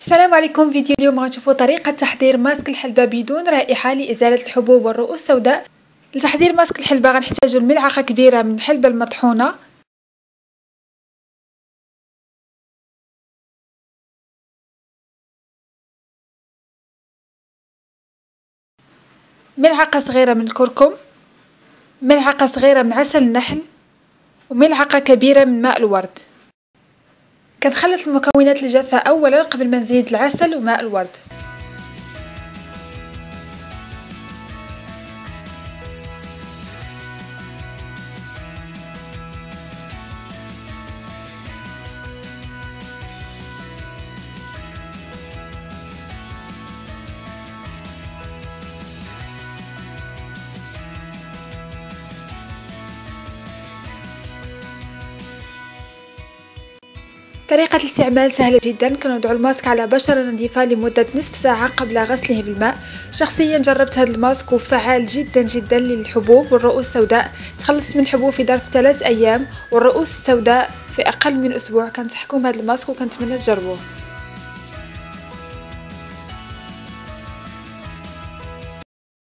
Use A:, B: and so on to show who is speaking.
A: السلام عليكم. فيديو اليوم غنشوفوا طريقة تحضير ماسك الحلبة بدون رائحة لإزالة الحبوب والرؤوس السوداء. لتحضير ماسك الحلبة غنحتاجوا ملعقة كبيرة من الحلبة المطحونة، ملعقة صغيرة من الكركم، ملعقة صغيرة من عسل النحل، وملعقة كبيرة من ماء الورد. كنخلط المكونات الجافة اولا قبل ما نزيد العسل وماء الورد. طريقة الاستعمال سهلة جدا. كنوضع الماسك على بشرة نظيفة لمدة نصف ساعة قبل غسله بالماء. شخصيا جربت هذا الماسك وفعال جدا جدا للحبوب والرؤوس السوداء. تخلصت من الحبوب في ظرف 3 أيام والرؤوس السوداء في أقل من أسبوع. كنصحكم بهذا الماسك وكنتمنى تجربوه.